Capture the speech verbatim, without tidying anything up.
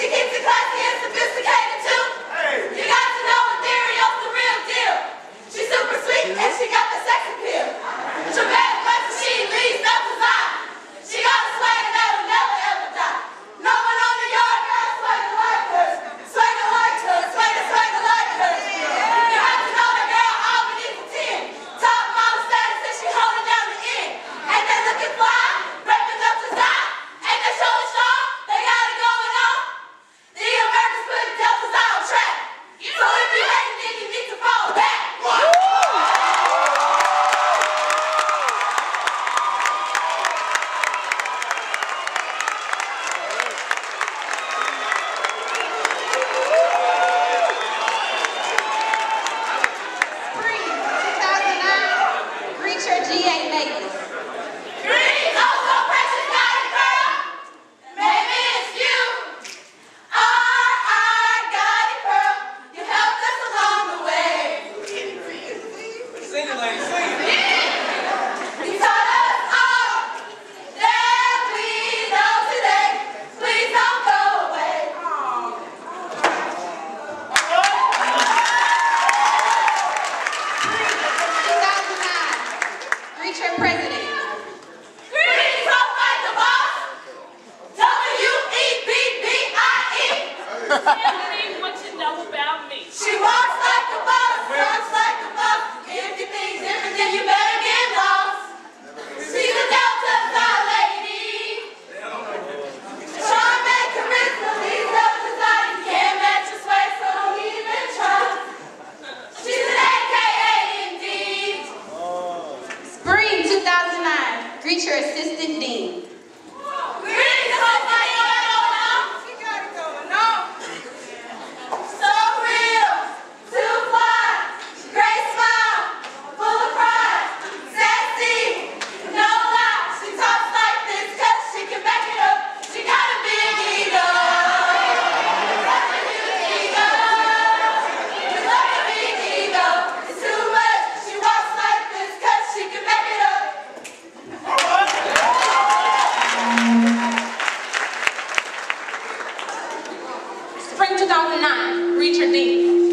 keeps it classy and sophisticated too. You got to know Auditorium's the real deal. She's super sweet and she got the sex appeal. Dramatic but she leads no design. She got a swagger that'll never ever die. No one on the yard got a swagger like her. Swagger like her, swagger, swagger like her. You have to know the girl all beneath the ten. Top model status and she holding down the end. And they looking fly, rapping up to die. And they showing strong, they got it going on. The Americans put Deltas on track. So if you hate it, then you need to fall back. two thousand nine, Reach Your Dean.